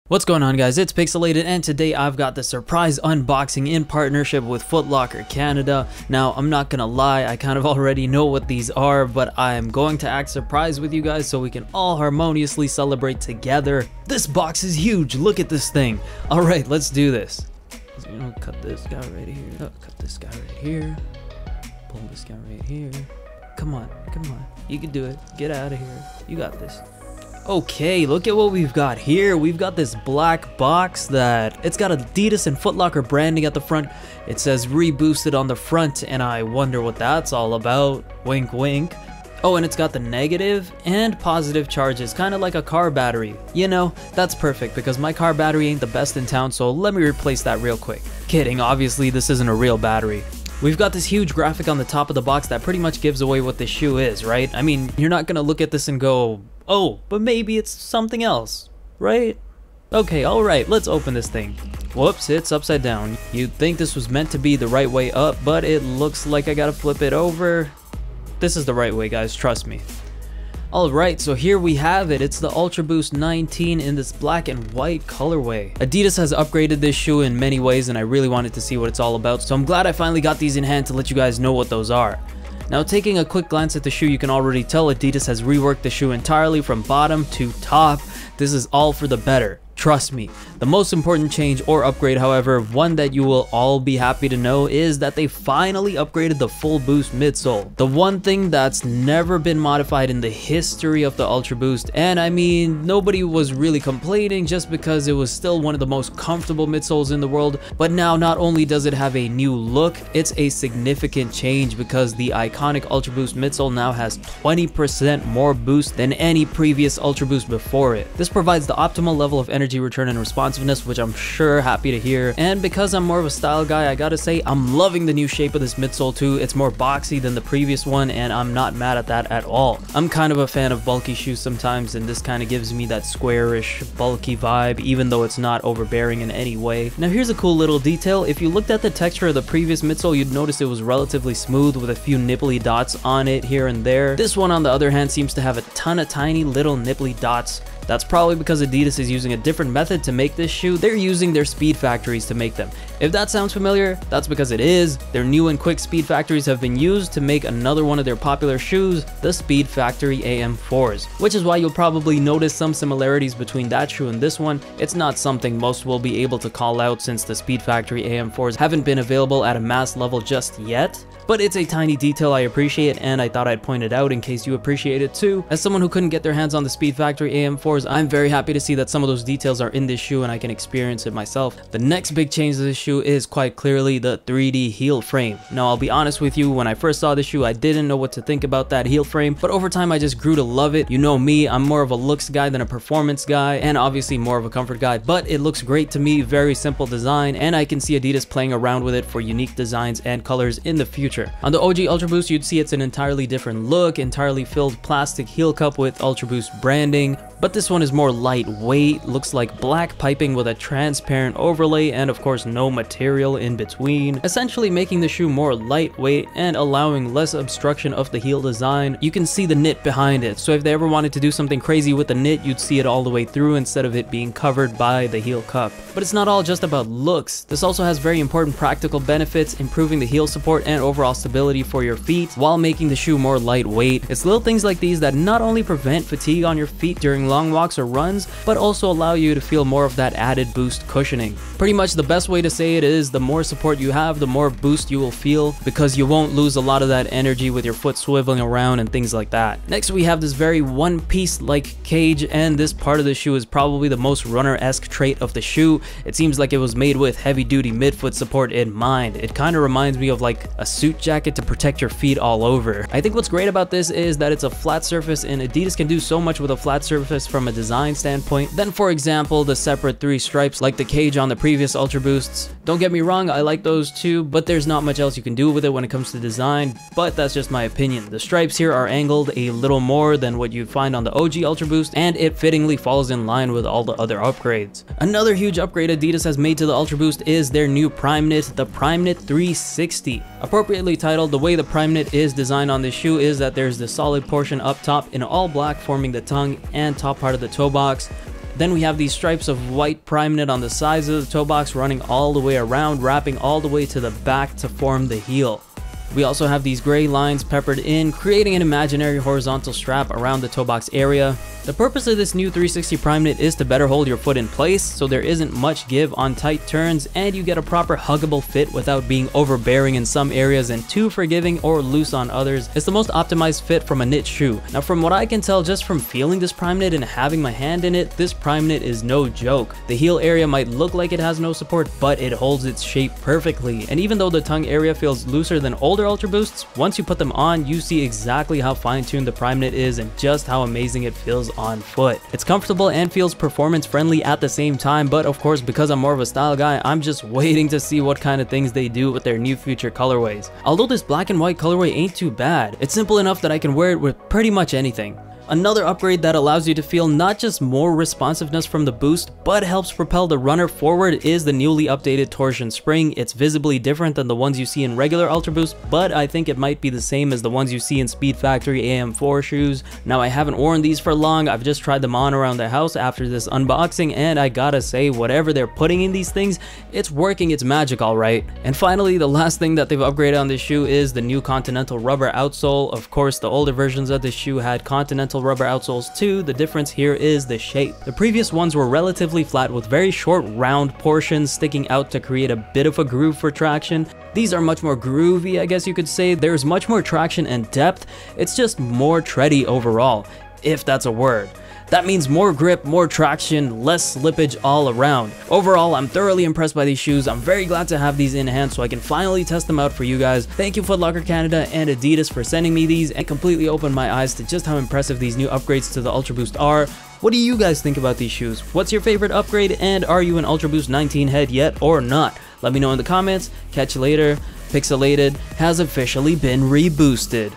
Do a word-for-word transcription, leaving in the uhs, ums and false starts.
What's going on, guys? It's Pixelated, and today I've got the surprise unboxing in partnership with Foot Locker Canada. Now, I'm not gonna lie, I kind of already know what these are, but I'm going to act surprised with you guys so we can all harmoniously celebrate together. This box is huge, look at this thing. Alright, let's do this. So, you know, cut this guy right here, oh, cut this guy right here, pull this guy right here. Come on, come on, you can do it, get out of here, you got this. Okay, look at what we've got here. We've got this black box that it's got Adidas and Foot Locker branding at the front. It says reboosted on the front, and I wonder what that's all about. Wink wink. Oh, and it's got the negative and positive charges, kind of like a car battery. You know, that's perfect because my car battery ain't the best in town, so let me replace that real quick. Kidding, obviously this isn't a real battery. We've got this huge graphic on the top of the box that pretty much gives away what this shoe is, right? I mean, you're not gonna look at this and go, oh, but maybe it's something else, right? Okay, alright, let's open this thing. Whoops, it's upside down. You'd think this was meant to be the right way up, but it looks like I gotta flip it over. This is the right way, guys, trust me. Alright, so here we have it. It's the Ultra Boost nineteen in this black and white colorway. Adidas has upgraded this shoe in many ways, and I really wanted to see what it's all about, so I'm glad I finally got these in hand to let you guys know what those are. Now, taking a quick glance at the shoe, you can already tell Adidas has reworked the shoe entirely from bottom to top. This is all for the better. Trust me. The most important change or upgrade, however, one that you will all be happy to know, is that they finally upgraded the full boost midsole. The one thing that's never been modified in the history of the Ultra Boost, and I mean, nobody was really complaining just because it was still one of the most comfortable midsoles in the world, but now not only does it have a new look, it's a significant change because the iconic Ultra Boost midsole now has twenty percent more boost than any previous Ultra Boost before it. This provides the optimal level of energy return and responsiveness, which I'm sure happy to hear. And because I'm more of a style guy, I gotta say I'm loving the new shape of this midsole too. It's more boxy than the previous one, and I'm not mad at that at all. I'm kind of a fan of bulky shoes sometimes, and this kind of gives me that squarish, bulky vibe, even though it's not overbearing in any way. Now here's a cool little detail. If you looked at the texture of the previous midsole, you'd notice it was relatively smooth with a few nipply dots on it here and there. This one, on the other hand, seems to have a ton of tiny little nipply dots. That's probably because Adidas is using a different method to make this shoe. They're using their speed factories to make them. If that sounds familiar, that's because it is. Their new and quick speed factories have been used to make another one of their popular shoes, the Speed Factory A M fours, which is why you'll probably notice some similarities between that shoe and this one. It's not something most will be able to call out since the Speed Factory A M fours haven't been available at a mass level just yet, but it's a tiny detail I appreciate, and I thought I'd point it out in case you appreciate it too. As someone who couldn't get their hands on the Speed Factory A M fours, I'm very happy to see that some of those details are in this shoe and I can experience it myself. The next big change to this shoe is quite clearly the three D heel frame. Now, I'll be honest with you, when I first saw this shoe, I didn't know what to think about that heel frame, but over time I just grew to love it. You know me, I'm more of a looks guy than a performance guy, and obviously more of a comfort guy, but it looks great to me. Very simple design, and I can see Adidas playing around with it for unique designs and colors in the future. On the O G Ultra Boost, you'd see it's an entirely different look, entirely filled plastic heel cup with Ultra Boost branding, but this one is more lightweight, looks like black piping with a transparent overlay, and of course no material in between, essentially making the shoe more lightweight and allowing less obstruction of the heel design. You can see the knit behind it, so if they ever wanted to do something crazy with the knit, you'd see it all the way through instead of it being covered by the heel cup. But it's not all just about looks. This also has very important practical benefits, improving the heel support and overall stability for your feet while making the shoe more lightweight. It's little things like these that not only prevent fatigue on your feet during long walks or runs, but also allow you to feel more of that added boost cushioning. Pretty much the best way to say it is the more support you have, the more boost you will feel, because you won't lose a lot of that energy with your foot swiveling around and things like that. Next, we have this very one piece like cage, and this part of the shoe is probably the most runner-esque trait of the shoe. It seems like it was made with heavy duty midfoot support in mind. It kind of reminds me of like a suit jacket to protect your feet all over. I think what's great about this is that it's a flat surface, and Adidas can do so much with a flat surface from a design standpoint than, for example, the separate three stripes like the cage on the previous Ultra Boosts. Don't get me wrong, I like those too, but there's not much else you can do with it when it comes to design, but that's just my opinion. The stripes here are angled a little more than what you'd find on the O G Ultra Boost, and it fittingly falls in line with all the other upgrades. Another huge upgrade Adidas has made to the Ultra Boost is their new Prime Knit, the Prime Knit three sixty. Appropriately titled, the way the Prime Knit is designed on this shoe is that there's the solid portion up top in all black forming the tongue and top part of the toe box. Then we have these stripes of white prime knit on the sides of the toe box running all the way around, wrapping all the way to the back to form the heel. We also have these gray lines peppered in, creating an imaginary horizontal strap around the toe box area. The purpose of this new three sixty prime knit is to better hold your foot in place, so there isn't much give on tight turns and you get a proper huggable fit without being overbearing in some areas and too forgiving or loose on others. It's the most optimized fit from a knit shoe. Now from what I can tell just from feeling this prime knit and having my hand in it, this prime knit is no joke. The heel area might look like it has no support, but it holds its shape perfectly. And even though the tongue area feels looser than older Ultra Boosts, once you put them on, you see exactly how fine-tuned the prime knit is and just how amazing it feels on foot. It's comfortable and feels performance friendly at the same time, but of course because I'm more of a style guy, I'm just waiting to see what kind of things they do with their new future colorways. Although this black and white colorway ain't too bad, it's simple enough that I can wear it with pretty much anything. Another upgrade that allows you to feel not just more responsiveness from the boost, but helps propel the runner forward is the newly updated torsion spring. It's visibly different than the ones you see in regular Ultra Boost, but I think it might be the same as the ones you see in Speed Factory A M four shoes. Now I haven't worn these for long, I've just tried them on around the house after this unboxing, and I gotta say, whatever they're putting in these things, it's working its magic alright. And finally, the last thing that they've upgraded on this shoe is the new Continental rubber outsole. Of course, the older versions of this shoe had Continental rubber outsoles too. The difference here is the shape. The previous ones were relatively flat with very short round portions sticking out to create a bit of a groove for traction. These are much more groovy, I guess you could say. There's much more traction and depth. It's just more tready overall, if that's a word. That means more grip, more traction, less slippage all around. Overall, I'm thoroughly impressed by these shoes. I'm very glad to have these in hand so I can finally test them out for you guys. Thank you Foot Locker Canada and Adidas for sending me these and completely opened my eyes to just how impressive these new upgrades to the Ultra Boost are. What do you guys think about these shoes? What's your favorite upgrade, and are you an Ultra Boost nineteen head yet or not? Let me know in the comments. Catch you later. Pixelated has officially been reboosted.